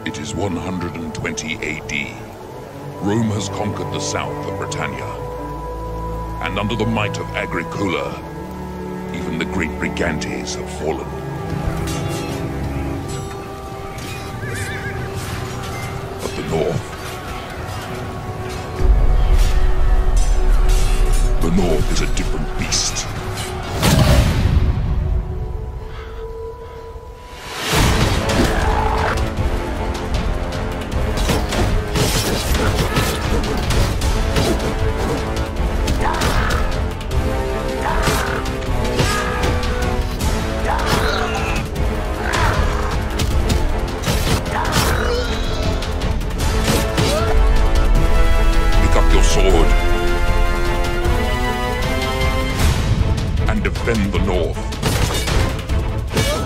It is 120 AD. Rome has conquered the south of Britannia. And under the might of Agricola, even the great Brigantes have fallen. But the North is a different beast. Sword and defend the North.